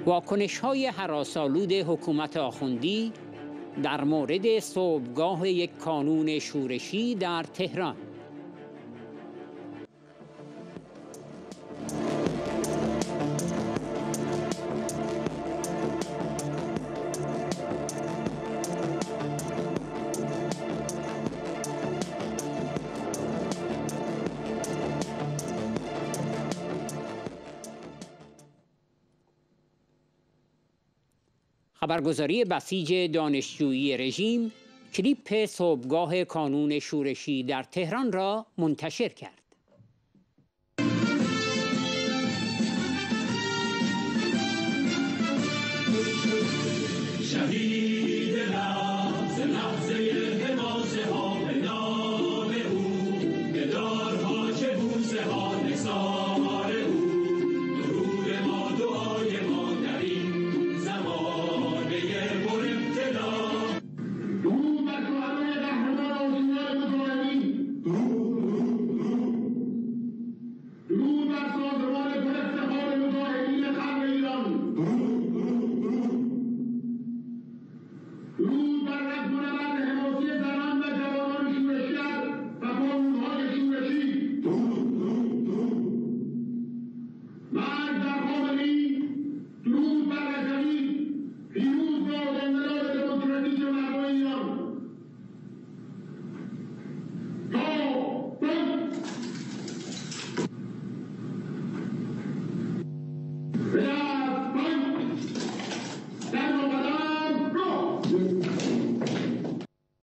واکنش‌های هراس‌آلود حکومت آخوندی در مورد صوبگاه یک کانون شورشی در تهران. خبرگزاری بسیج دانشجویی رژیم کلیپ صوبگاه کانون شورشی در تهران را منتشر کرد. شهید